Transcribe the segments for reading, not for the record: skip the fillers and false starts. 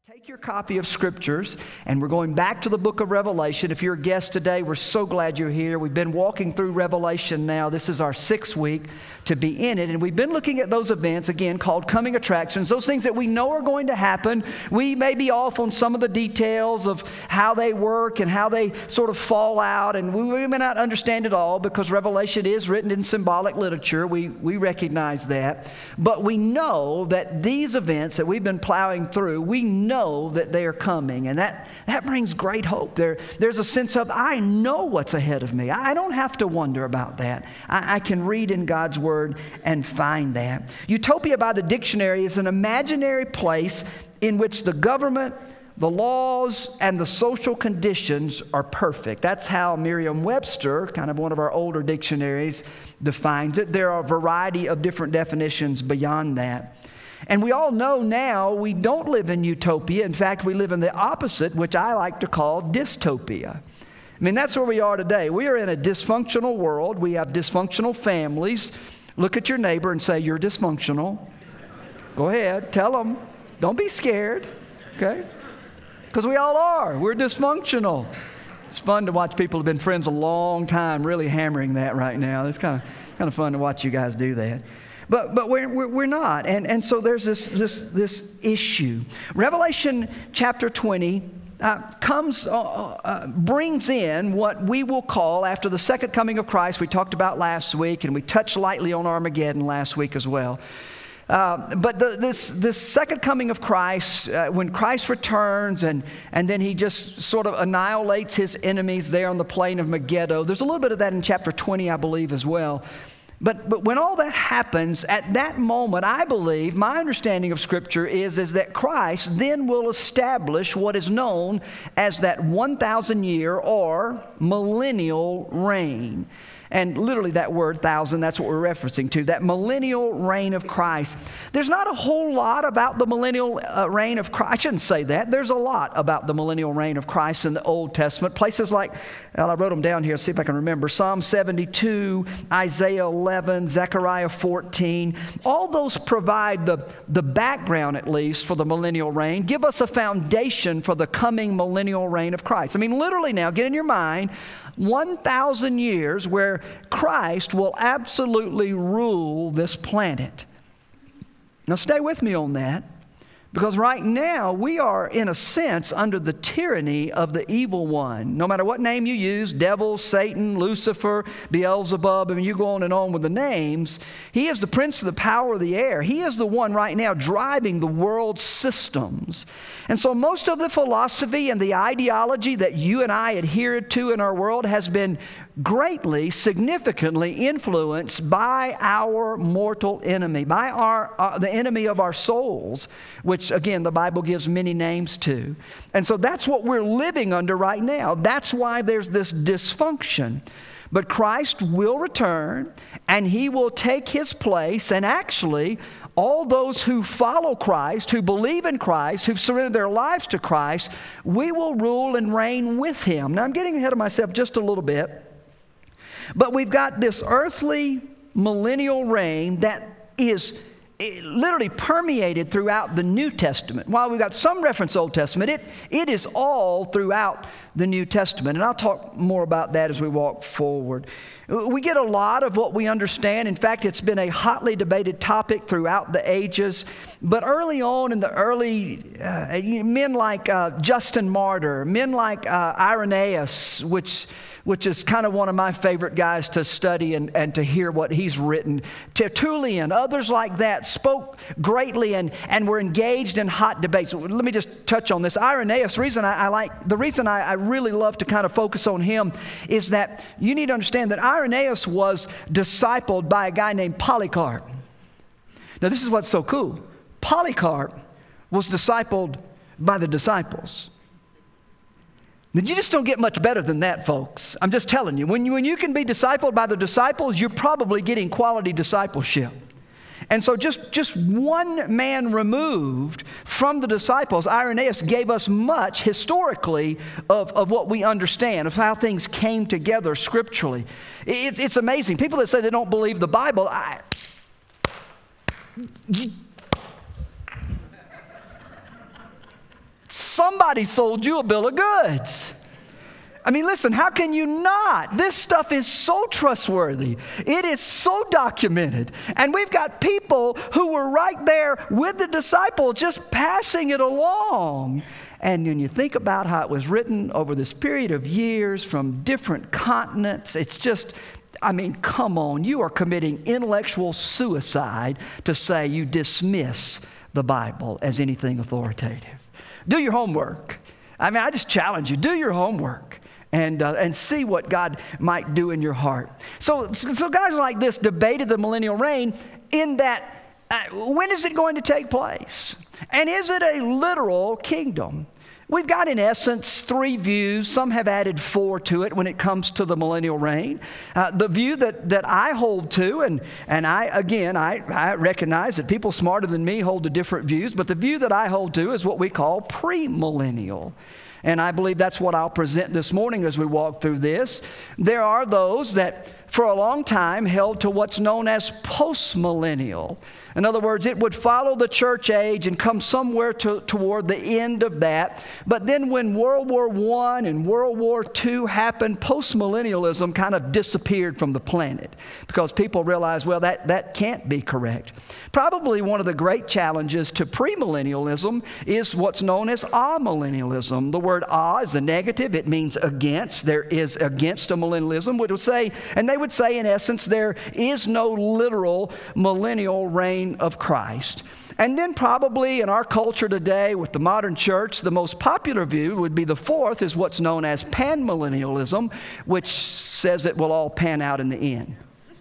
Take your copy of Scriptures, and we're going back to the book of Revelation. If you're a guest today, we're so glad you're here. We've been walking through Revelation now. This is our 6th week to be in it, and we've been looking at those events, again, called coming attractions, those things that we know are going to happen. We may be off on some of the details of how they work and how they sort of fall out, and we may not understand it all because Revelation is written in symbolic literature. We recognize that. But we know that these events that we've been plowing through, we know that they are coming, and that brings great hope. There's a sense of, I know what's ahead of me. I don't have to wonder about that. I can read in God's Word and find that. Utopia by the dictionary is an imaginary place in which the government, the laws, and the social conditions are perfect. That's how Merriam-Webster, kind of one of our older dictionaries, defines it. There are a variety of different definitions beyond that. And we all know now we don't live in utopia. In fact, we live in the opposite, which I like to call dystopia. I mean, that's where we are today. We are in a dysfunctional world. We have dysfunctional families. Look at your neighbor and say, you're dysfunctional. Go ahead, tell them. Don't be scared, okay? Because we all are. We're dysfunctional. It's fun to watch people who have been friends a long time really hammering that right now. It's kind of fun to watch you guys do that. But we're not. And so there's this issue. Revelation chapter 20 brings in what we will call, after the second coming of Christ, we talked about last week, and we touched lightly on Armageddon last week as well. But this second coming of Christ, when Christ returns and then he just sort of annihilates his enemies there on the plain of Megiddo. There's a little bit of that in chapter 20, I believe, as well. But when all that happens, at that moment, I believe, my understanding of Scripture is that Christ then will establish what is known as that 1,000-year or millennial reign. And literally that word, 1,000, that's what we're referencing to, that millennial reign of Christ. There's not a whole lot about the millennial reign of Christ. I shouldn't say that. There's a lot about the millennial reign of Christ in the Old Testament. Places like, well, I wrote them down here, see if I can remember, Psalm 72, Isaiah 11, Zechariah 14. All those provide the background, at least, for the millennial reign. Give us a foundation for the coming millennial reign of Christ. I mean, literally now, get in your mind, 1,000 years where Christ will absolutely rule this planet. Now stay with me on that, because right now we are, in a sense, under the tyranny of the evil one. No matter what name you use, devil, Satan, Lucifer, Beelzebub, I mean, you go on and on with the names. He is the prince of the power of the air. He is the one right now driving the world's systems. And so most of the philosophy and the ideology that you and I adhere to in our world has been greatly, significantly influenced by our mortal enemy, by the enemy of our souls, which, again, the Bible gives many names to. And so that's what we're living under right now. That's why there's this dysfunction. But Christ will return, and he will take his place, and actually, all those who follow Christ, who believe in Christ, who've surrendered their lives to Christ, we will rule and reign with him. Now, I'm getting ahead of myself just a little bit. But we've got this earthly millennial reign that is literally permeated throughout the New Testament. While we've got some reference to Old Testament, it is all throughout the New Testament. And I'll talk more about that as we walk forward. We get a lot of what we understand. In fact, it's been a hotly debated topic throughout the ages. But early on in the early, men like Justin Martyr, men like Irenaeus, which is kind of one of my favorite guys to study and to hear what he's written. Tertullian, others like that spoke greatly and were engaged in hot debates. Let me just touch on this. Irenaeus, the reason I really love to kind of focus on him is that you need to understand that Irenaeus was discipled by a guy named Polycarp. Now this is what's so cool. Polycarp was discipled by the disciples. You just don't get much better than that, folks. I'm just telling you. When you can be discipled by the disciples, you're probably getting quality discipleship. And so just one man removed from the disciples, Irenaeus gave us much historically of what we understand, of how things came together scripturally. It's amazing. People that say they don't believe the Bible, somebody sold you a bill of goods. I mean, listen, how can you not? This stuff is so trustworthy. It is so documented. And we've got people who were right there with the disciples just passing it along. And when you think about how it was written over this period of years from different continents, it's just, I mean, come on. You are committing intellectual suicide to say you dismiss the Bible as anything authoritative. Do your homework. I mean, I just challenge you. Do your homework. And see what God might do in your heart. So guys like this debated the millennial reign in that, when is it going to take place? And is it a literal kingdom? We've got, in essence, 3 views. Some have added 4 to it when it comes to the millennial reign. The view that I hold to, and I recognize that people smarter than me hold to different views, but the view that I hold to is what we call premillennial. And I believe that's what I'll present this morning as we walk through this. There are those that for a long time held to what's known as postmillennial. In other words, it would follow the church age and come somewhere toward the end of that. But then when World War I and World War II happened, postmillennialism kind of disappeared from the planet because people realized, well, that can't be correct. Probably one of the great challenges to premillennialism is what's known as amillennialism. The word is a negative. It means against. There is against a millennialism, which would say, and they would say in essence, there is no literal millennial reign of Christ. And then probably in our culture today with the modern church, the most popular view would be the 4th is what's known as panmillennialism, which says it will all pan out in the end.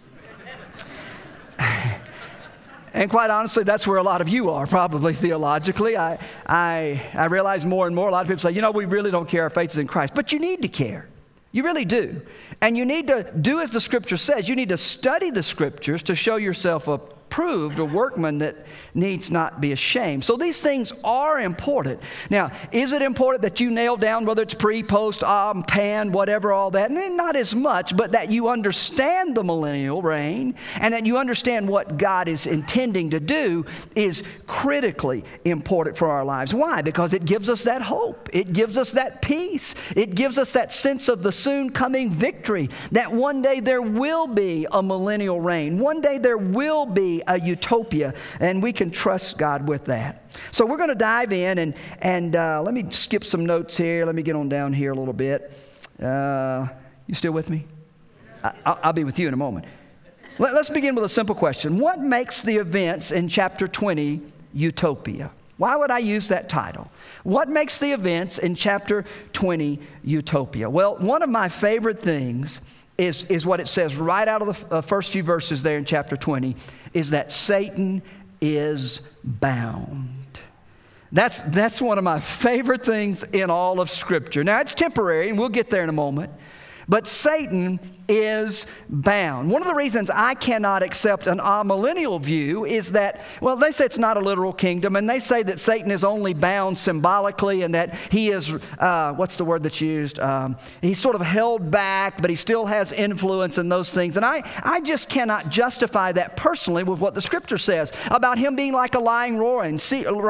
And quite honestly, that's where a lot of you are probably theologically. I realize more and more, a lot of people say, we really don't care, our faith is in Christ. But you need to care. You really do. And you need to do as the Scripture says. You need to study the Scriptures to show yourself approved, a workman that needs not be ashamed. So these things are important. Now, is it important that you nail down whether it's pre, post, pan, whatever, all that? Not as much, but that you understand the millennial reign and that you understand what God is intending to do is critically important for our lives. Why? Because it gives us that hope. It gives us that peace. It gives us that sense of the soon coming victory, that one day there will be a millennial reign. One day there will be a utopia, and we can trust God with that. So we're going to dive in, and let me skip some notes here. Let me get on down here a little bit. You still with me? I'll be with you in a moment. Let's begin with a simple question. What makes the events in chapter 20 Utopia? Why would I use that title? What makes the events in chapter 20 Utopia? Well, one of my favorite things is what it says right out of the first few verses there in chapter 20, is that Satan is bound. That's one of my favorite things in all of Scripture. Now, it's temporary, and we'll get there in a moment. But Satan is bound. One of the reasons I cannot accept an amillennial view is that, well, they say it's not a literal kingdom, and they say that Satan is only bound symbolically and that he is, what's the word that's used? He's sort of held back, but he still has influence and those things. And I just cannot justify that personally with what the Scripture says about him being like a lying roaring,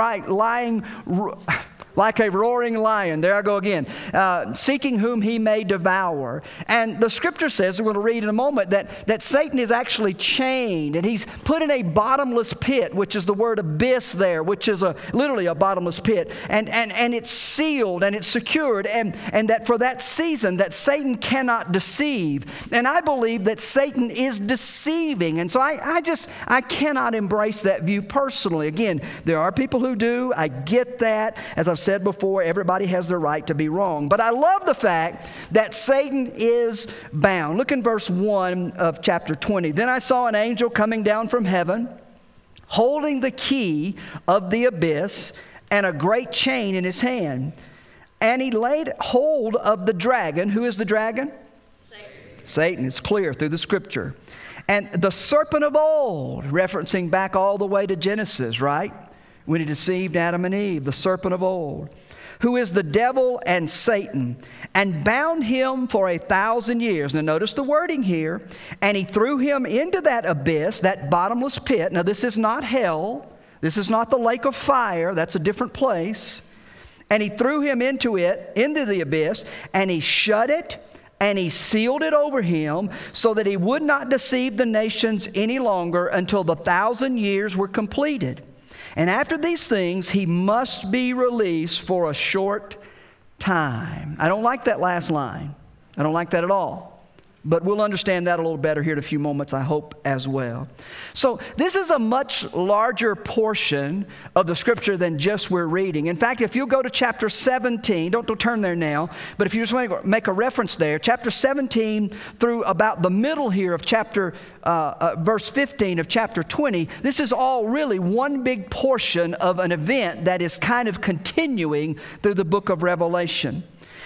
like a roaring lion, there I go again, seeking whom he may devour. And the Scripture says, we're going to read in a moment, that Satan is actually chained, and he's put in a bottomless pit, which is the word abyss there, which is literally a bottomless pit. And it's sealed and it's secured, and that for that season that Satan cannot deceive. And I believe that Satan is deceiving. And so I cannot embrace that view personally. Again, there are people who do. I get that. As I've said before, everybody has the right to be wrong. But I love the fact that Satan is bound. Look in verse 1 of chapter 20. Then I saw an angel coming down from heaven, holding the key of the abyss and a great chain in his hand. And he laid hold of the dragon. Who is the dragon? Satan. It's clear through the Scripture. And the serpent of old, referencing back all the way to Genesis, right? When he deceived Adam and Eve, the serpent of old, who is the devil and Satan, and bound him for 1,000 years. Now notice the wording here. And he threw him into that abyss, that bottomless pit. Now this is not hell. This is not the lake of fire. That's a different place. And he threw him into the abyss, and he shut it, and he sealed it over him, so that he would not deceive the nations any longer until the 1,000 years were completed. And after these things, he must be released for a short time. I don't like that last line. I don't like that at all. But we'll understand that a little better here in a few moments, I hope, as well. So this is a much larger portion of the Scripture than just we're reading. In fact, if you go to chapter 17, don't turn there now, but if you just want to make a reference there, chapter 17 through about the middle here of verse 15 of chapter 20, this is all really one big portion of an event that is kind of continuing through the book of Revelation.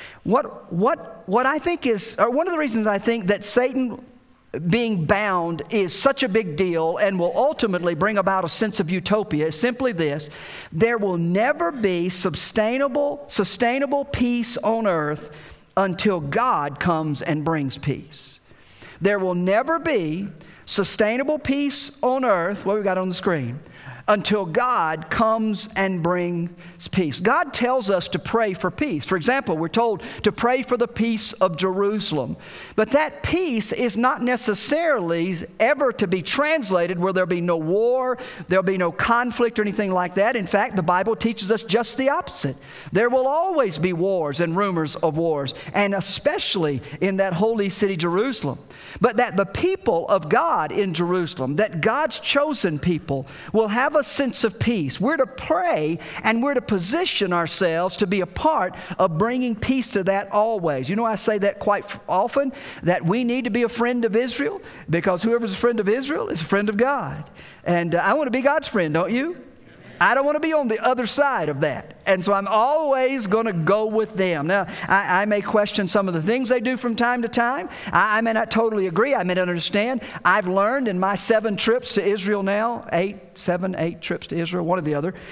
What I think is, or one of the reasons I think that Satan being bound is such a big deal and will ultimately bring about a sense of utopia is simply this: there will never be sustainable peace on earth until God comes and brings peace. There will never be sustainable peace on earth, what we got on the screen, until God comes and brings peace. God tells us to pray for peace. For example, we're told to pray for the peace of Jerusalem. But that peace is not necessarily ever to be translated where there'll be no war, there'll be no conflict or anything like that. In fact, the Bible teaches us just the opposite. There will always be wars and rumors of wars, and especially in that holy city, Jerusalem. But that the people of God in Jerusalem, that God's chosen people, will have a sense of peace. We're to pray and we're to position ourselves to be a part of bringing peace to that always. You know, I say that quite often, that we need to be a friend of Israel, because whoever's a friend of Israel is a friend of God. And I want to be God's friend, don't you? I don't want to be on the other side of that. And so I'm always going to go with them. Now, I may question some of the things they do from time to time. I may not totally agree. I may not understand. I've learned in my 7 trips to Israel now, 8 trips to Israel, one or the other.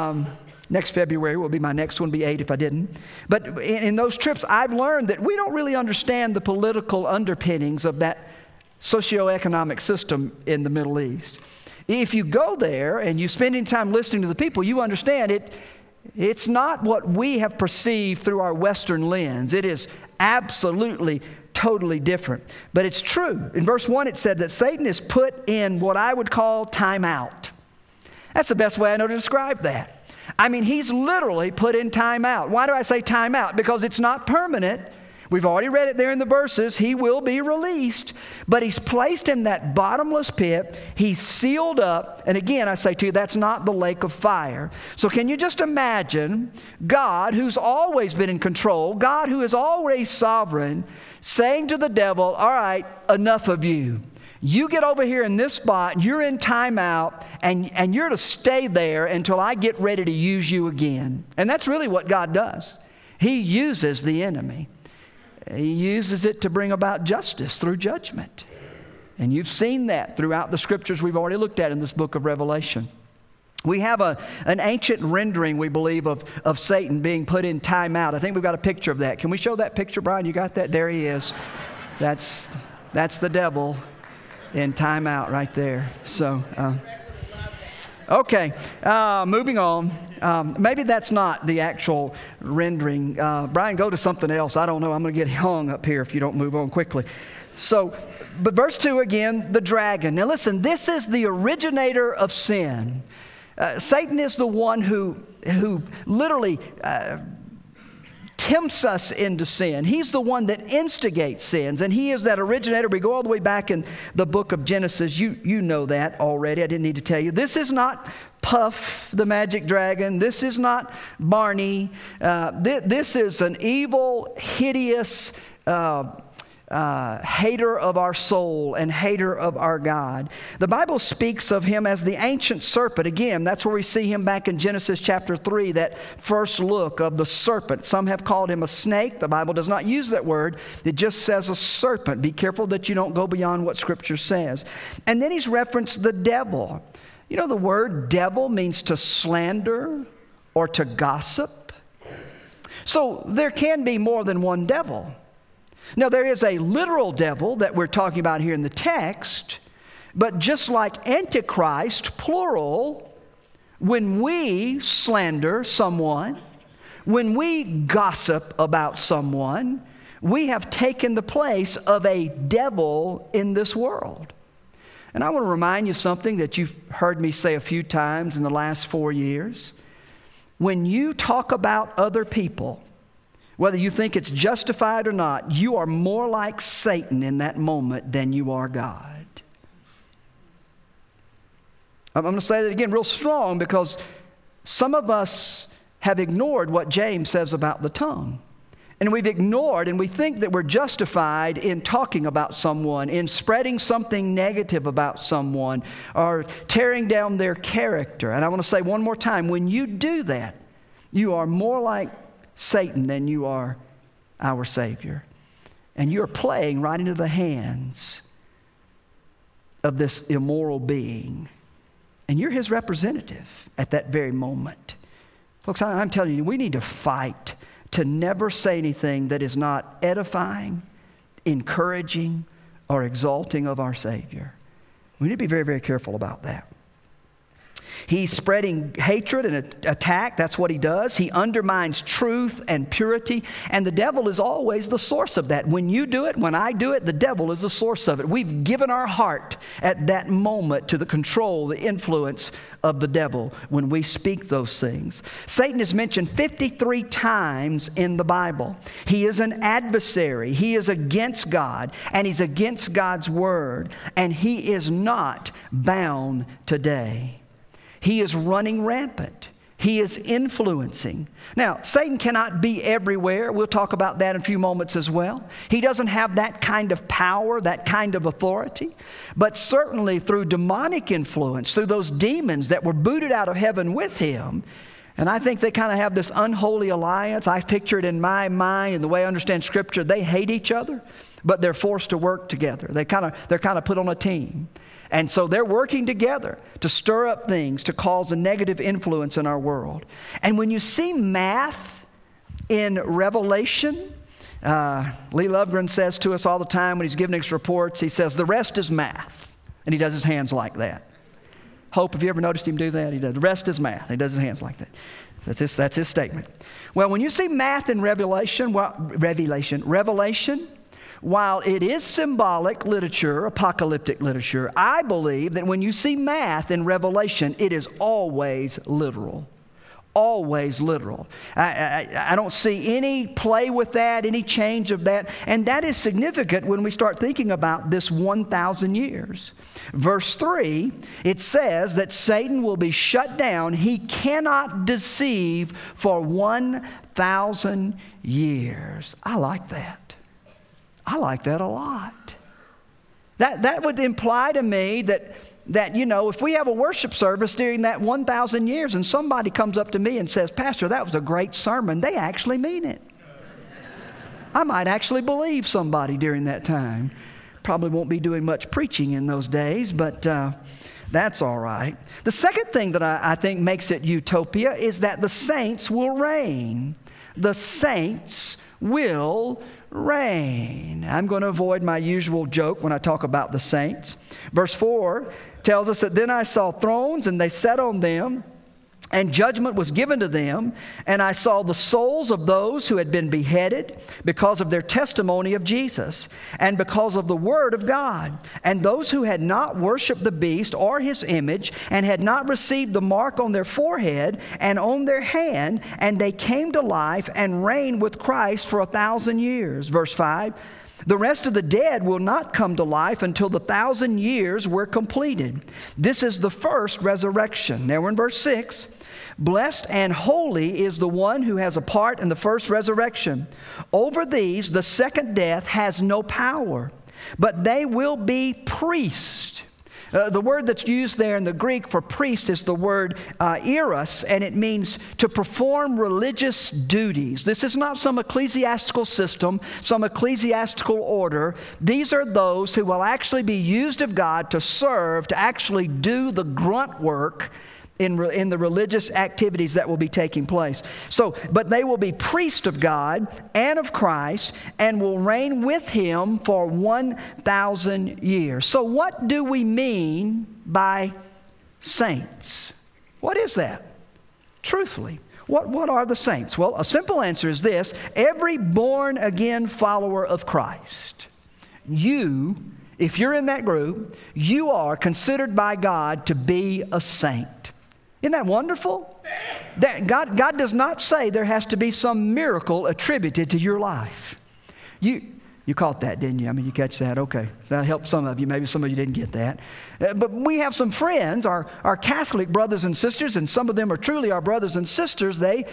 Next February will be my next one, be 8 if I didn't. But in those trips, I've learned that we don't really understand the political underpinnings of that socioeconomic system in the Middle East. If you go there and you spend any time listening to the people, you understand it's not what we have perceived through our Western lens. It is absolutely, totally different. But it's true. In verse 1 it said that Satan is put in what I would call time out. That's the best way I know to describe that. I mean, he's literally put in time out. Why do I say time out? Because it's not permanent. We've already read it there in the verses. He will be released, but he's placed in that bottomless pit. He's sealed up. And again, I say to you, that's not the lake of fire. So can you just imagine God, who's always been in control, God who is always sovereign, saying to the devil, all right, enough of you. You get over here in this spot, you're in timeout, and you're to stay there until I get ready to use you again. And that's really what God does. He uses the enemy. He uses it to bring about justice through judgment. And you've seen that throughout the scriptures we've already looked at in this book of Revelation. We have an ancient rendering, we believe, of Satan being put in timeout. I think we've got a picture of that. Can we show that picture, Brian? You got that? There he is. That's the devil in timeout right there. So, okay, moving on. Maybe that's not the actual rendering. Brian, go to something else. I don't know. I'm going to get hung up here if you don't move on quickly. So, but verse 2 again, the dragon. Now listen, this is the originator of sin. Satan is the one who literally tempts us into sin. He's the one that instigates sins, and he is that originator. We go all the way back in the book of Genesis. You know that already. I didn't need to tell you. This is not Puff the magic dragon. This is not Barney. This is an evil, hideous hater of our soul and hater of our God. The Bible speaks of him as the ancient serpent. Again, that's where we see him back in Genesis chapter 3, that first look of the serpent. Some have called him a snake. The Bible does not use that word. It just says a serpent. Be careful that you don't go beyond what Scripture says. And then he's referenced the devil. You know, the word devil means to slander or to gossip. So there can be more than one devil. Now, there is a literal devil that we're talking about here in the text, but just like Antichrist, plural, when we slander someone, when we gossip about someone, we have taken the place of a devil in this world. And I want to remind you of something that you've heard me say a few times in the last 4 years. When you talk about other people, whether you think it's justified or not, you are more like Satan in that moment than you are God. I'm going to say that again real strong, because some of us have ignored what James says about the tongue. And we've ignored, and we think that we're justified in talking about someone, in spreading something negative about someone, or tearing down their character. And I want to say one more time, when you do that, you are more like Satan than you are our Savior. And you're playing right into the hands of this immoral being. And you're his representative at that very moment. Folks, I'm telling you, we need to fight to never say anything that is not edifying, encouraging, or exalting of our Savior. We need to be very, very careful about that. He's spreading hatred and attack. That's what he does. He undermines truth and purity. And the devil is always the source of that. When you do it, when I do it, the devil is the source of it. We've given our heart at that moment to the control, the influence of the devil when we speak those things. Satan is mentioned 53 times in the Bible. He is an adversary. He is against God, and he's against God's word. And he is not bound today. He is running rampant. He is influencing. Now, Satan cannot be everywhere. We'll talk about that in a few moments as well. He doesn't have that kind of power, that kind of authority. But certainly through demonic influence, through those demons that were booted out of heaven with him, and I think they kind of have this unholy alliance. I picture it in my mind, and the way I understand Scripture, they hate each other, but they're forced to work together. They're kind of put on a team. And so they're working together to stir up things, to cause a negative influence in our world. And when you see math in Revelation, Lee Lovegren says to us all the time when he's giving us reports, he says, the rest is math. And he does his hands like that. Hope, have you ever noticed him do that? He does. The rest is math. He does his hands like that. That's his statement. Well, when you see math in Revelation, while it is symbolic literature, apocalyptic literature, I believe that when you see math in Revelation, it is always literal. Always literal. I don't see any play with that, any change of that. And that is significant when we start thinking about this 1,000 years. Verse 3, it says that Satan will be shut down. He cannot deceive for 1,000 years. I like that. I like that a lot. That would imply to me that, you know, if we have a worship service during that 1,000 years and somebody comes up to me and says, Pastor, that was a great sermon, they actually mean it. I might actually believe somebody during that time. Probably won't be doing much preaching in those days, but that's all right. The second thing that I think makes it Utopia is that the saints will reign. The saints will reign. I'm going to avoid my usual joke when I talk about the saints. Verse 4 tells us that then I saw thrones, and they sat on them, and judgment was given to them. And I saw the souls of those who had been beheaded because of their testimony of Jesus and because of the word of God. And those who had not worshiped the beast or his image and had not received the mark on their forehead and on their hand, and they came to life and reigned with Christ for 1,000 years. Verse 5. The rest of the dead will not come to life until the 1,000 years were completed. This is the first resurrection. Now we're in verse 6. Blessed and holy is the one who has a part in the first resurrection. Over these, the second death has no power, but they will be priests. The word that's used there in the Greek for priest is the word eros, and it means to perform religious duties. This is not some ecclesiastical system, some ecclesiastical order. These are those who will actually be used of God to serve, to actually do the grunt work in the religious activities that will be taking place. But they will be priests of God and of Christ and will reign with him for 1,000 years. So what do we mean by saints? What is that? Truthfully, What are the saints? Well, a simple answer is this. Every born-again follower of Christ, you, if you're in that group, you are considered by God to be a saint. Isn't that wonderful? That God does not say there has to be some miracle attributed to your life. You caught that, didn't you? I mean, you catch that? Okay. That helped some of you. Maybe some of you didn't get that. But we have some friends, our Catholic brothers and sisters, and some of them are truly our brothers and sisters. They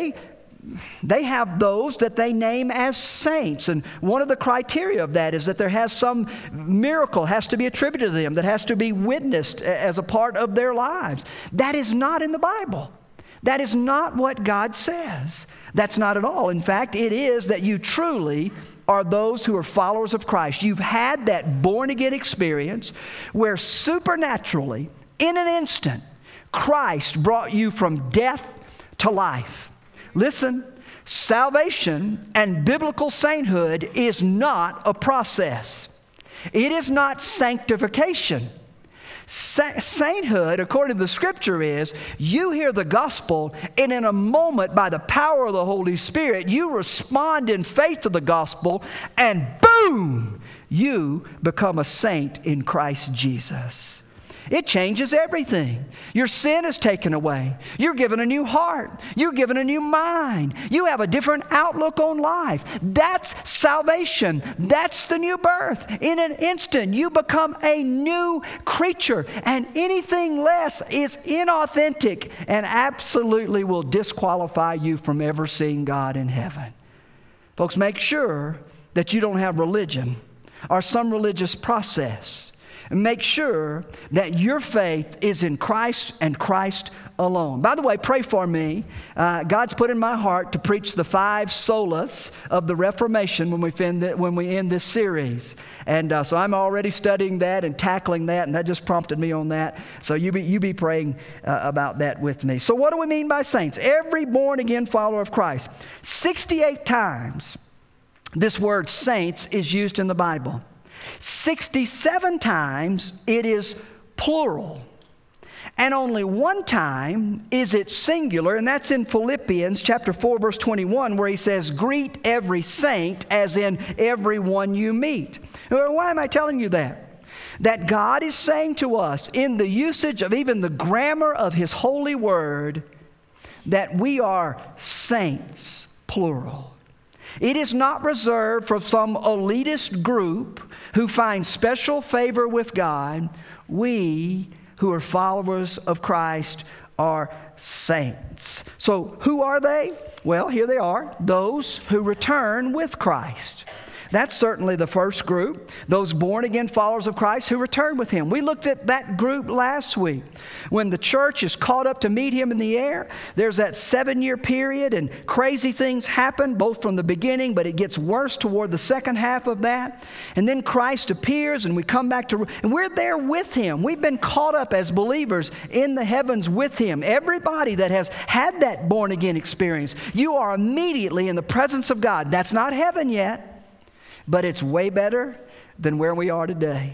have those that they name as saints. And one of the criteria of that is that there has some miracle has to be attributed to them, that has to be witnessed as a part of their lives. That is not in the Bible. That is not what God says. That's not at all. In fact, it is that you truly are those who are followers of Christ. You've had that born-again experience where supernaturally, in an instant, Christ brought you from death to life. Listen, salvation and biblical sainthood is not a process. It is not sanctification. Sainthood, according to the Scripture, is you hear the gospel, and in a moment, by the power of the Holy Spirit, you respond in faith to the gospel, and boom, you become a saint in Christ Jesus. It changes everything. Your sin is taken away. You're given a new heart. You're given a new mind. You have a different outlook on life. That's salvation. That's the new birth. In an instant, you become a new creature, and anything less is inauthentic and absolutely will disqualify you from ever seeing God in heaven. Folks, make sure that you don't have religion or some religious process. And make sure that your faith is in Christ and Christ alone. By the way, pray for me. God's put in my heart to preach the 5 solas of the Reformation when we end this series. And so I'm already studying that and tackling that, and that just prompted me on that. So you be praying about that with me. So what do we mean by saints? Every born-again follower of Christ. 68 times this word saints is used in the Bible. 67 times it is plural. And only one time is it singular, and that's in Philippians chapter 4, verse 21, where he says, greet every saint, as in everyone you meet. Why am I telling you that? That God is saying to us, in the usage of even the grammar of His holy word, that we are saints, plural. It is not reserved for some elitist group who find special favor with God. We who are followers of Christ are saints. So who are they? Well, here they are, those who return with Christ. That's certainly the first group, those born-again followers of Christ who return with Him. We looked at that group last week. When the church is caught up to meet Him in the air, there's that 7-year period, and crazy things happen, both from the beginning, but it gets worse toward the second half of that. And then Christ appears, and we come back to, and we're there with Him. We've been caught up as believers in the heavens with Him. Everybody that has had that born-again experience, you are immediately in the presence of God. That's not heaven yet. But it's way better than where we are today.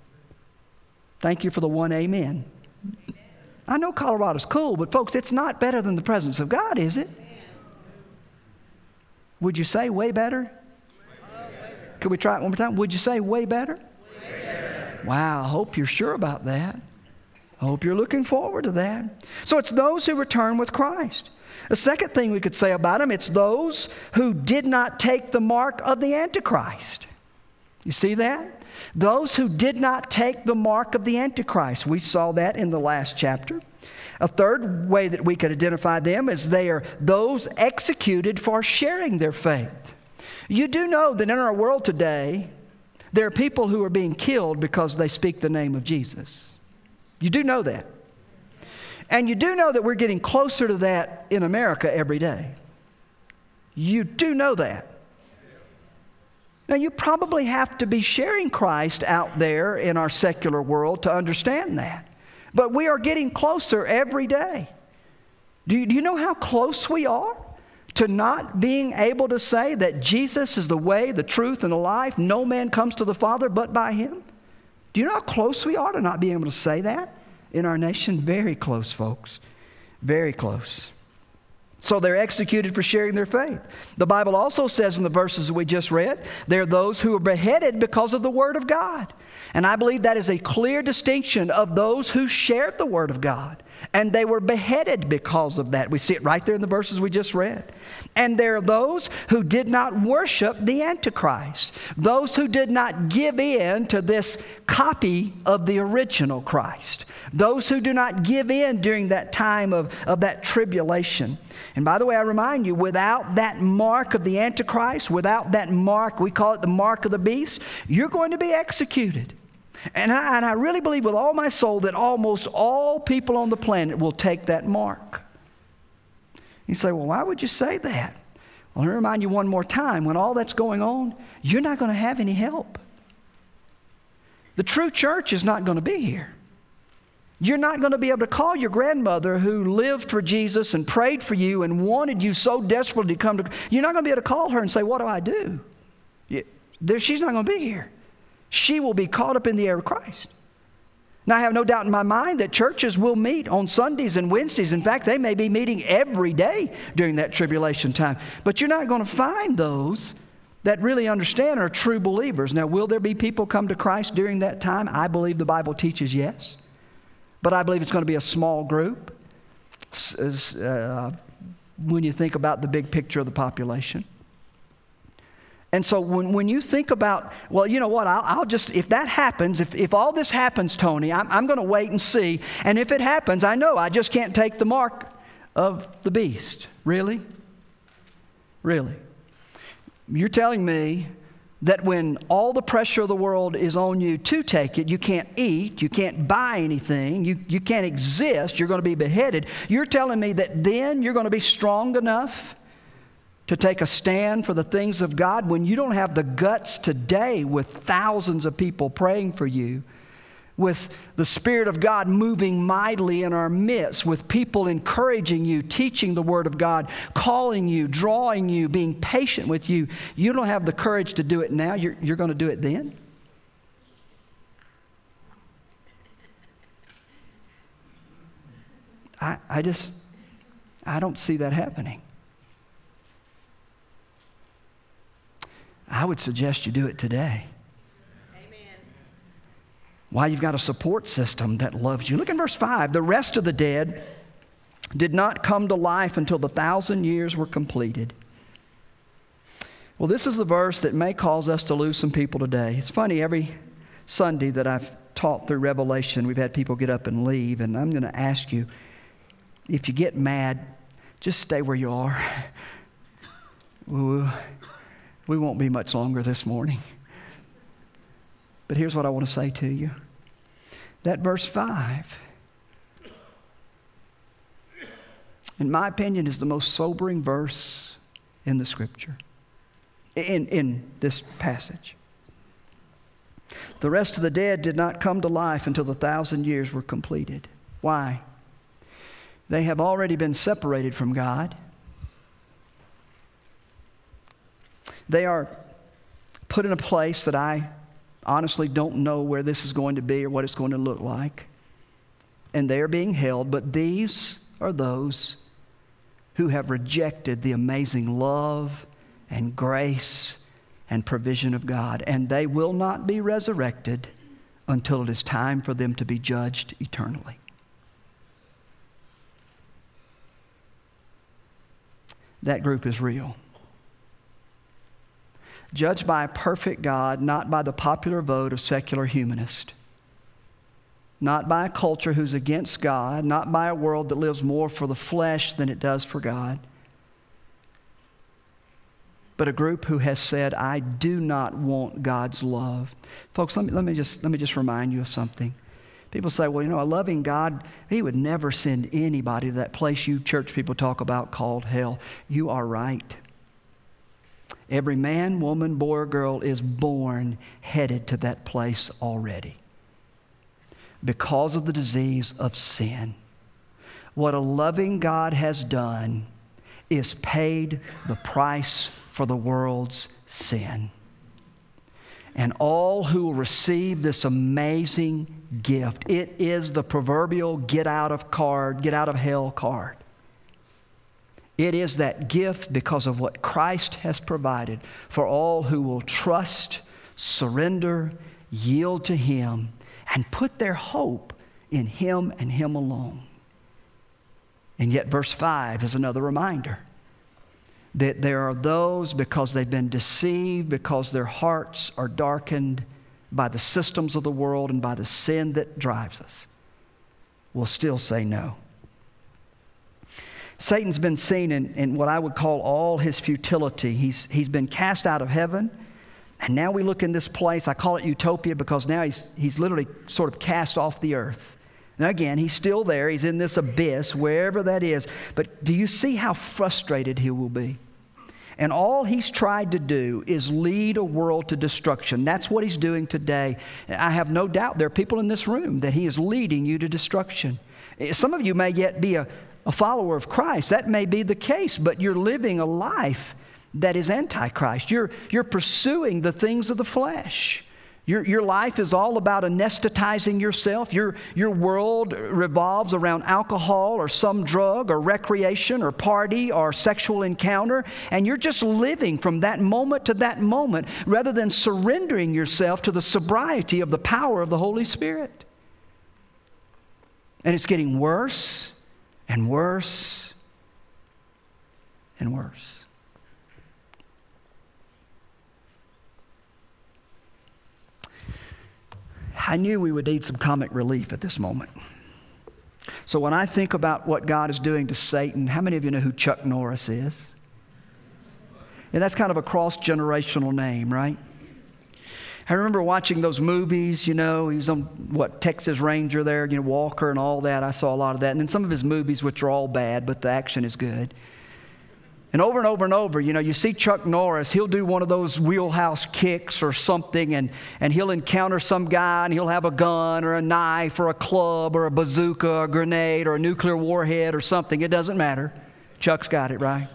Thank you for the one amen. I know Colorado's cool, but folks, it's not better than the presence of God, is it? Would you say way better? Could we try it one more time? Would you say way better? Way better. Wow, I hope you're sure about that. I hope you're looking forward to that. So it's those who return with Christ. The second thing we could say about them, it's those who did not take the mark of the Antichrist. You see that? Those who did not take the mark of the Antichrist. We saw that in the last chapter. A third way that we could identify them is they are those executed for sharing their faith. You do know that in our world today, there are people who are being killed because they speak the name of Jesus. You do know that. And you do know that we're getting closer to that in America every day. You do know that. Now, you probably have to be sharing Christ out there in our secular world to understand that. But we are getting closer every day. Do you know how close we are to not being able to say that Jesus is the way, the truth, and the life? No man comes to the Father but by Him. Do you know how close we are to not being able to say that? In our nation, very close, folks. Very close. So they're executed for sharing their faith. The Bible also says in the verses we just read, there are those who are beheaded because of the Word of God. And I believe that is a clear distinction of those who shared the Word of God. And they were beheaded because of that. We see it right there in the verses we just read. And there are those who did not worship the Antichrist. Those who did not give in to this copy of the original Christ. Those who do not give in during that time of that tribulation. And by the way, I remind you, without that mark of the Antichrist, without that mark, we call it the mark of the beast, you're going to be executed. And I really believe with all my soul that almost all people on the planet will take that mark. You say, well, why would you say that? Well, let me remind you one more time. When all that's going on, you're not going to have any help. The true church is not going to be here. You're not going to be able to call your grandmother who lived for Jesus and prayed for you and wanted you so desperately to come to... You're not going to be able to call her and say, what do I do? She's not going to be here. She will be caught up in the air of Christ. Now, I have no doubt in my mind that churches will meet on Sundays and Wednesdays. In fact, they may be meeting every day during that tribulation time. But you're not going to find those that really understand are true believers. Now, will there be people come to Christ during that time? I believe the Bible teaches yes. But I believe it's going to be a small group when you think about the big picture of the population. And so when you think about, well, you know what, I'll just, if that happens, if all this happens, Tony, I'm going to wait and see. And if it happens, I know I just can't take the mark of the beast. Really? Really? You're telling me that when all the pressure of the world is on you to take it, you can't eat, you can't buy anything, you can't exist, you're going to be beheaded. You're telling me that then you're going to be strong enough to take a stand for the things of God when you don't have the guts today with thousands of people praying for you, with the Spirit of God moving mightily in our midst, with people encouraging you, teaching the Word of God, calling you, drawing you, being patient with you. You don't have the courage to do it now. You're going to do it then? I don't see that happening. I would suggest you do it today. Amen. Why? You've got a support system that loves you. Look in verse 5. The rest of the dead did not come to life until the 1,000 years were completed. Well, this is the verse that may cause us to lose some people today. It's funny, every Sunday that I've taught through Revelation, we've had people get up and leave, and I'm going to ask you, if you get mad, just stay where you are. We won't be much longer this morning. But here's what I want to say to you. That verse 5, in my opinion, is the most sobering verse in the Scripture, in this passage. The rest of the dead did not come to life until the 1,000 years were completed. Why? They have already been separated from God. They are put in a place that I honestly don't know where this is going to be or what it's going to look like. And they are being held, but these are those who have rejected the amazing love and grace and provision of God. And they will not be resurrected until it is time for them to be judged eternally. That group is real. Judged by a perfect God, not by the popular vote of secular humanists. Not by a culture who's against God, not by a world that lives more for the flesh than it does for God. But a group who has said, I do not want God's love. Folks, let me just remind you of something. People say, well, you know, a loving God, He would never send anybody to that place you church people talk about called hell. You are right. Every man, woman, boy, or girl is born headed to that place already because of the disease of sin. What a loving God has done is paid the price for the world's sin. And all who will receive this amazing gift, it is the proverbial get out of hell card. It is that gift because of what Christ has provided for all who will trust, surrender, yield to Him, and put their hope in Him and Him alone. And yet verse 5 is another reminder that there are those, because they've been deceived, because their hearts are darkened by the systems of the world and by the sin that drives us, will still say no. Satan's been seen in what I would call all his futility. He's been cast out of heaven, and now we look in this place. I call it Utopia because now he's literally sort of cast off the earth. Now again, he's still there. He's in this abyss, wherever that is. But do you see how frustrated he will be? And all he's tried to do is lead a world to destruction. That's what he's doing today. I have no doubt there are people in this room that he is leading you to destruction. Some of you may yet be a follower of Christ. That may be the case, but you're living a life that is antichrist. You're pursuing the things of the flesh. Your life is all about anesthetizing yourself. Your world revolves around alcohol or some drug or recreation or party or sexual encounter. And you're just living from that moment to that moment rather than surrendering yourself to the sobriety of the power of the Holy Spirit. And it's getting worse and worse and worse. I knew we would need some comic relief at this moment. So when I think about what God is doing to Satan, how many of you know who Chuck Norris is? And that's kind of a cross-generational name, right? I remember watching those movies, he was on, Texas Ranger there, Walker and all that. I saw a lot of that. And then some of his movies, which are all bad, but the action is good. And over and over and over, you see Chuck Norris, he'll do one of those wheelhouse kicks or something, and he'll encounter some guy, and he'll have a gun or a knife or a club or a bazooka or a grenade or a nuclear warhead or something. It doesn't matter. Chuck's got it, right?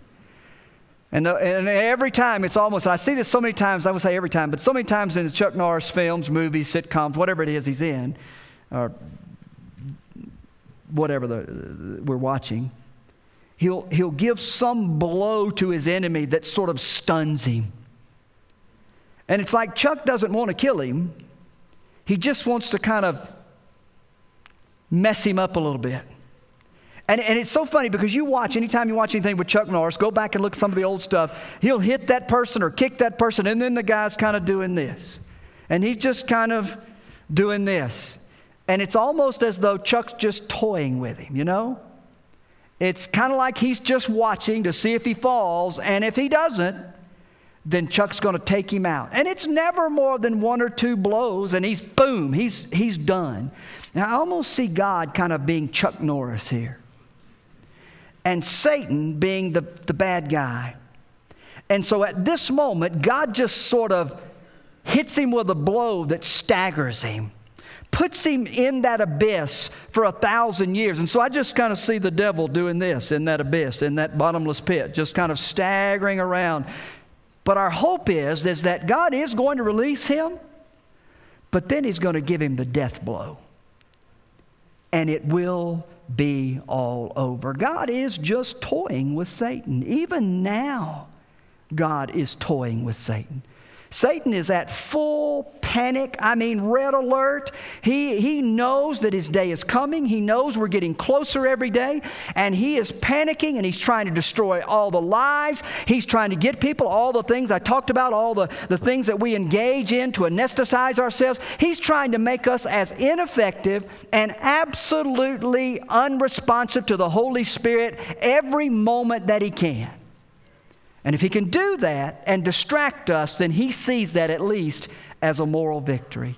And every time, it's almost, I see this so many times, I would say every time, but so many times in the Chuck Norris films, movies, sitcoms, whatever it is he's in, or whatever we're watching, He'll give some blow to his enemy that sort of stuns him. And it's like Chuck doesn't want to kill him. He just wants to kind of mess him up a little bit. And it's so funny because anytime you watch anything with Chuck Norris, go back and look at some of the old stuff. He'll hit that person or kick that person, and then the guy's kind of doing this. And he's just kind of doing this. And it's almost as though Chuck's just toying with him, It's kind of like he's just watching to see if he falls, and if he doesn't, then Chuck's going to take him out. And it's never more than one or two blows, and he's done. Now, I almost see God kind of being Chuck Norris here, and Satan being the bad guy. And so at this moment, God just sort of hits him with a blow that staggers him. Puts him in that abyss for 1,000 years. And so I just kind of see the devil doing this in that abyss, in that bottomless pit, just kind of staggering around. But our hope is that God is going to release him, but then he's going to give him the death blow. And it will be all over. God is just toying with Satan. Even now, God is toying with Satan. Satan is at full panic, red alert. He knows that his day is coming. He knows we're getting closer every day. And he is panicking, and he's trying to destroy all the lives. He's trying to get people, all the things I talked about, all the things that we engage in to anesthetize ourselves. He's trying to make us as ineffective and absolutely unresponsive to the Holy Spirit every moment that he can. And if he can do that and distract us, then he sees that at least as a moral victory.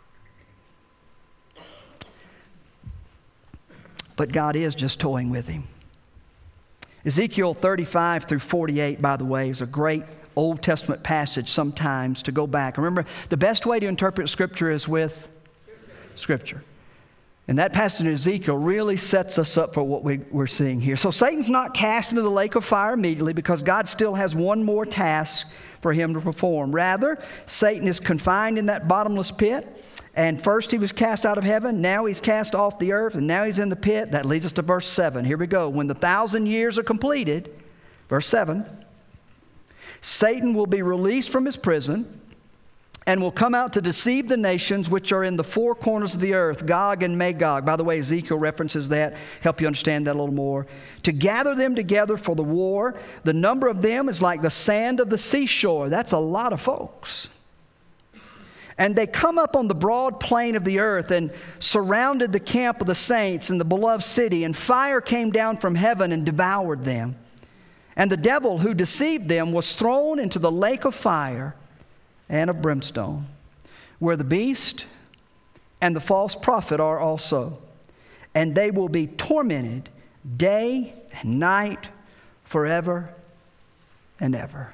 But God is just toying with him. Ezekiel 35 through 48, by the way, is a great Old Testament passage sometimes to go back. Remember, the best way to interpret Scripture is with Scripture. And that passage in Ezekiel really sets us up for what we're seeing here. So Satan's not cast into the lake of fire immediately because God still has one more task for him to perform. Rather, Satan is confined in that bottomless pit, And first he was cast out of heaven, now he's cast off the earth, and now he's in the pit. That leads us to verse 7. Here we go. When the 1,000 years are completed, verse 7, Satan will be released from his prison and will come out to deceive the nations which are in the four corners of the earth, Gog and Magog. By the way, Ezekiel references that, help you understand that a little more. To gather them together for the war. The number of them is like the sand of the seashore. That's a lot of folks. And they come up on the broad plain of the earth and surrounded the camp of the saints in the beloved city, and fire came down from heaven and devoured them. And the devil who deceived them was thrown into the lake of fire and of brimstone, where the beast and the false prophet are also. And they will be tormented day and night forever and ever.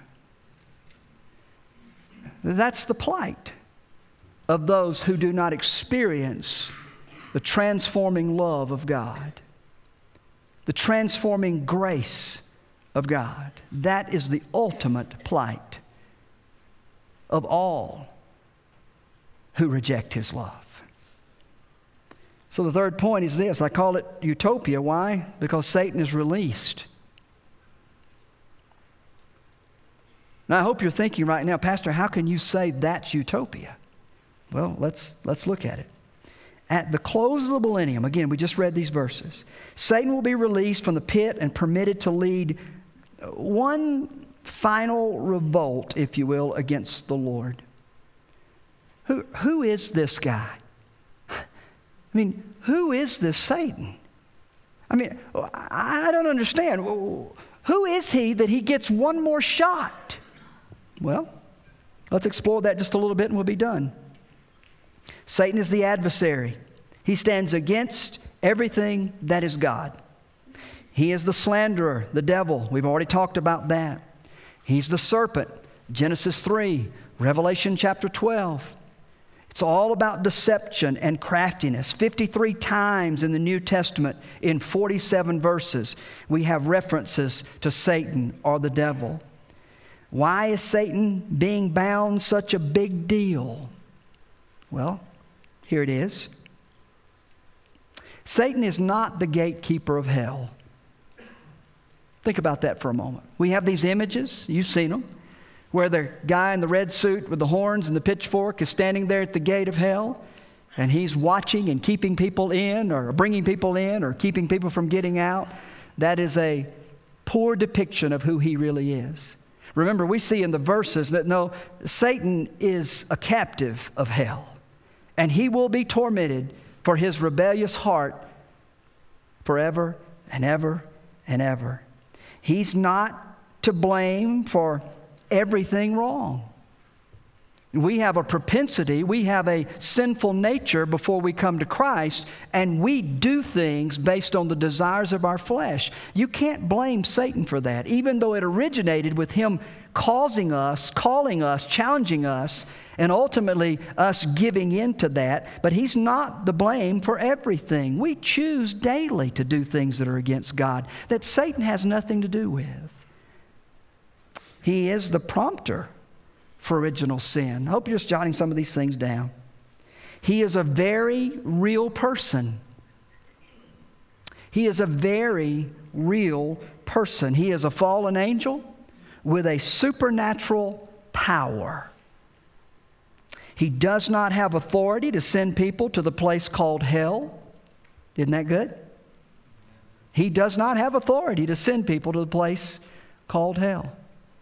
That's the plight of those who do not experience the transforming love of God, the transforming grace of God. That is the ultimate plight of all who reject His love. So the third point is this. I call it Utopia. Why? Because Satan is released. Now I hope you're thinking right now, Pastor, how can you say that's Utopia? Well, let's look at it. At the close of the millennium, again, we just read these verses, Satan will be released from the pit and permitted to lead one final revolt, if you will, against the Lord. Who is this guy? I mean, who is this Satan? I mean, I don't understand. Who is he that he gets one more shot? Well, let's explore that just a little bit and we'll be done. Satan is the adversary. He stands against everything that is God. He is the slanderer, the devil. We've already talked about that. He's the serpent, Genesis 3, Revelation chapter 12. It's all about deception and craftiness. 53 times in the New Testament, in 47 verses, we have references to Satan or the devil. Why is Satan being bound such a big deal? Well, here it is. Satan is not the gatekeeper of hell. Think about that for a moment. We have these images, you've seen them, where the guy in the red suit with the horns and the pitchfork is standing there at the gate of hell, and he's watching and keeping people in, or bringing people in, or keeping people from getting out. That is a poor depiction of who he really is. Remember, we see in the verses that no, Satan is a captive of hell, and he will be tormented for his rebellious heart forever and ever and ever. He's not to blame for everything wrong. We have a propensity, we have a sinful nature before we come to Christ, and we do things based on the desires of our flesh. You can't blame Satan for that, even though it originated with him causing us, calling us, challenging us, and ultimately us giving in to that. But he's not the blame for everything. We choose daily to do things that are against God, that Satan has nothing to do with. He is the prompter for original sin. I hope you're just jotting some of these things down. He is a very real person. He is a very real person. He is a fallen angel with a supernatural power. He does not have authority to send people to the place called hell. Isn't that good? He does not have authority to send people to the place called hell.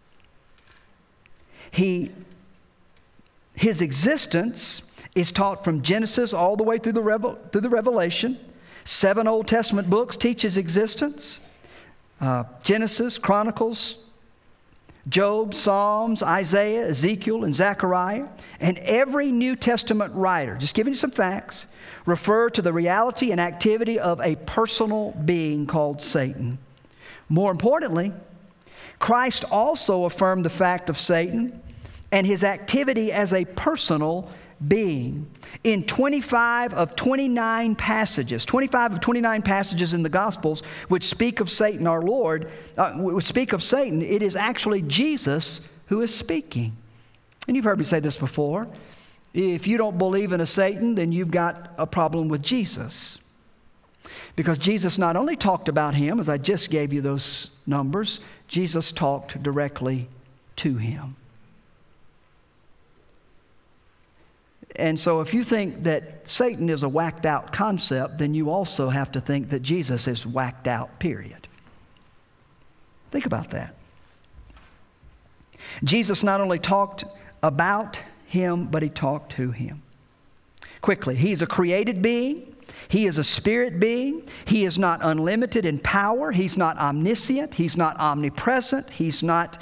His existence is taught from Genesis all the way through the Revelation. 7 Old Testament books teach his existence. Genesis, Chronicles, Job, Psalms, Isaiah, Ezekiel, and Zechariah. And every New Testament writer, just giving you some facts, refer to the reality and activity of a personal being called Satan. More importantly, Christ also affirmed the fact of Satan and his activity as a personal being. In 25 of 29 passages in the Gospels which speak of Satan, our Lord, which speak of Satan, it is actually Jesus who is speaking. And you've heard me say this before. If you don't believe in a Satan, then you've got a problem with Jesus. Because Jesus not only talked about him, as I just gave you those numbers, Jesus talked directly to him. And so if you think that Satan is a whacked out concept, then you also have to think that Jesus is whacked out, period. Think about that. Jesus not only talked about him, but he talked to him. Quickly, he's a created being. He is a spirit being. He is not unlimited in power. He's not omniscient. He's not omnipresent. He's not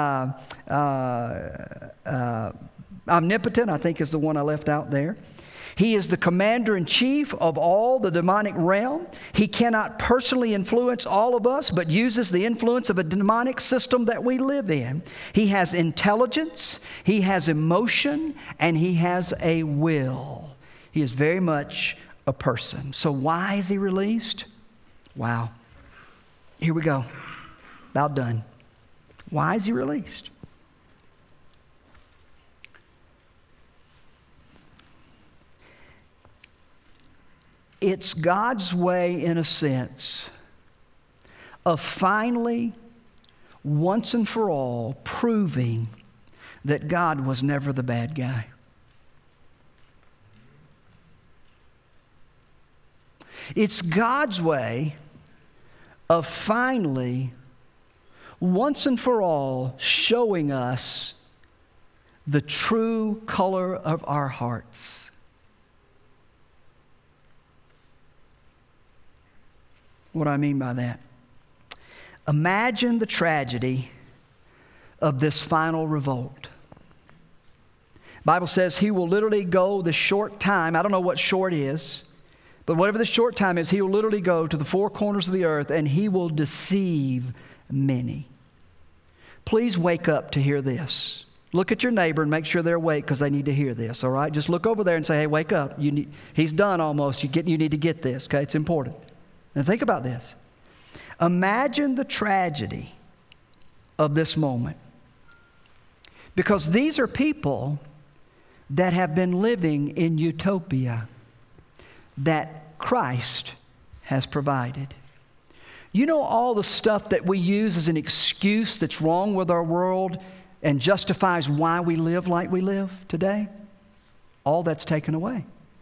omnipotent, I think is the one I left out there. He is the commander-in-chief of all the demonic realm. He cannot personally influence all of us, but uses the influence of a demonic system that we live in. He has intelligence, he has emotion, and he has a will. He is very much a person. So why is he released? Wow. Here we go. About done. Why is he released? It's God's way, in a sense, of finally, once and for all, proving that God was never the bad guy. It's God's way of finally, once and for all, showing us the true color of our hearts. What do I mean by that? Imagine the tragedy of this final revolt. The Bible says he will literally go the short time. I don't know what short is, but whatever the short time is, he will literally go to the four corners of the earth and he will deceive many. Please wake up to hear this. Look at your neighbor and make sure they're awake because they need to hear this, all right? Just look over there and say, hey, wake up. He's done almost. You need to get this, okay? It's important. Now think about this. Imagine the tragedy of this moment. Because these are people that have been living in utopia that Christ has provided. You know all the stuff that we use as an excuse that's wrong with our world and justifies why we live like we live today? All that's taken away.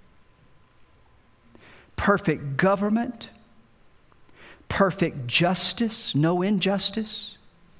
Perfect government, perfect justice, no injustice.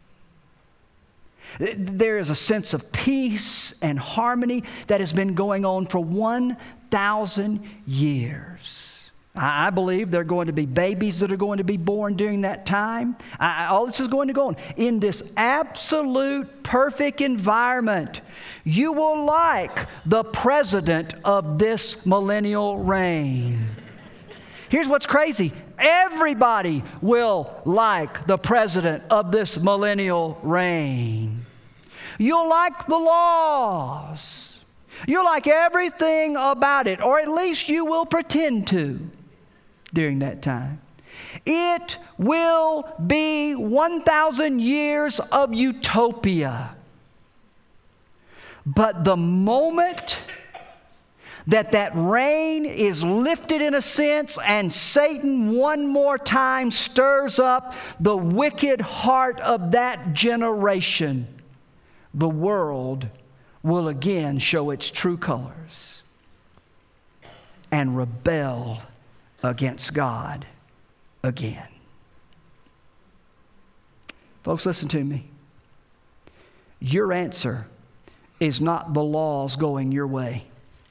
There is a sense of peace and harmony that has been going on for 1,000 years. I believe there are going to be babies that are going to be born during that time. All this is going to go on. In this absolute perfect environment, you will like the president of this millennial reign. Here's what's crazy. Everybody will like the president of this millennial reign. You'll like the laws. You'll like everything about it, or at least you will pretend to during that time. It will be 1,000 years of utopia. But the moment that reign is lifted in a sense and Satan one more time stirs up the wicked heart of that generation, the world will again show its true colors and rebel against God again. Folks, listen to me. Your answer is not the laws going your way.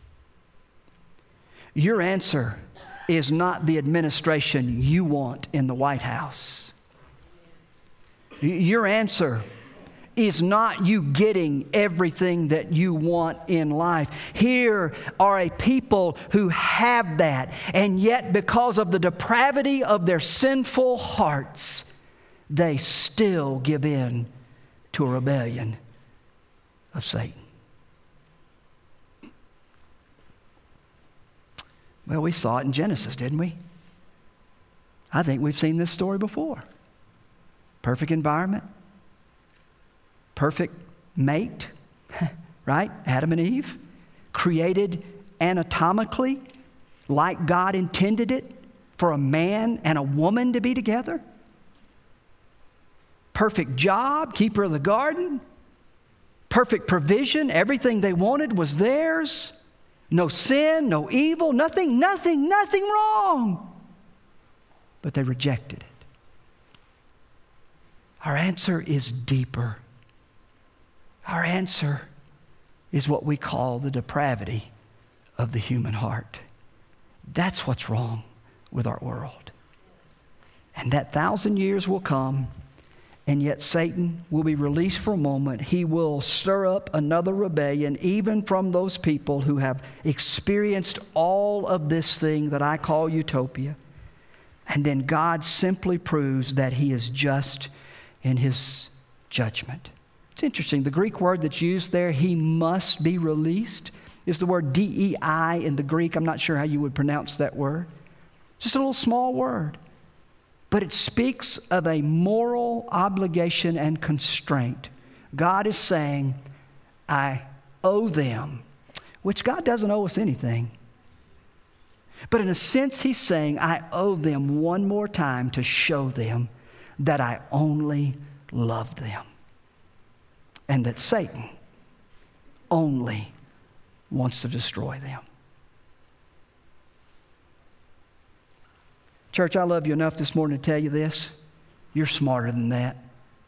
Your answer is not the administration you want in the White House. Your answer is not you getting everything that you want in life. Here are a people who have that, and yet because of the depravity of their sinful hearts, they still give in to a rebellion of Satan. Well, we saw it in Genesis, didn't we? I think we've seen this story before. Perfect environment. Perfect mate, right? Adam and Eve. created anatomically like God intended it for a man and a woman to be together. Perfect job, keeper of the garden, perfect provision, everything they wanted was theirs. No sin, no evil, nothing wrong. But they rejected it. Our answer is deeper. Our answer is what we call the depravity of the human heart. That's what's wrong with our world. And that 1,000 years will come, and yet Satan will be released for a moment. He will stir up another rebellion, even from those people who have experienced all of this thing that I call utopia. And then God simply proves that He is just in His judgment. It's interesting. The Greek word that's used there, He must be released, is the word DEI in the Greek. I'm not sure how you would pronounce that word. Just a little small word. But it speaks of a moral obligation and constraint. God is saying, I owe them, which God doesn't owe us anything. But in a sense, He's saying, I owe them one more time to show them that I only love them. And that Satan only wants to destroy them. Church, I love you enough this morning to tell you this. You're smarter than that.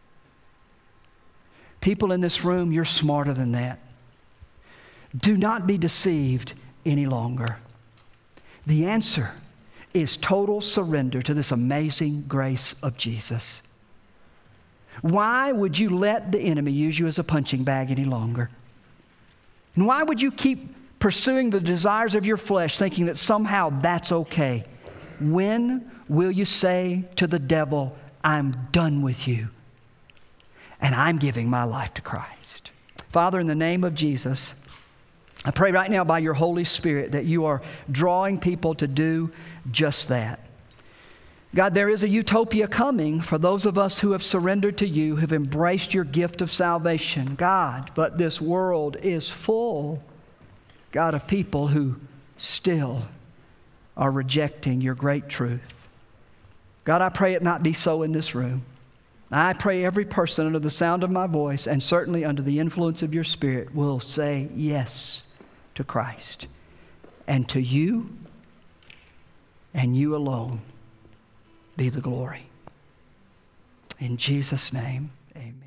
People in this room, you're smarter than that. Do not be deceived any longer. The answer is total surrender to this amazing grace of Jesus. Why would you let the enemy use you as a punching bag any longer? And why would you keep pursuing the desires of your flesh, thinking that somehow that's okay? When will you say to the devil, I'm done with you, and I'm giving my life to Christ? Father, in the name of Jesus, I pray right now by your Holy Spirit that you are drawing people to do just that. God, there is a utopia coming for those of us who have surrendered to you, who have embraced your gift of salvation. God, but this world is full, God, of people who still are rejecting your great truth. God, I pray it not be so in this room. I pray every person under the sound of my voice, and certainly under the influence of your Spirit, will say yes to Christ. And to you, and you alone, be the glory. In Jesus' name, amen.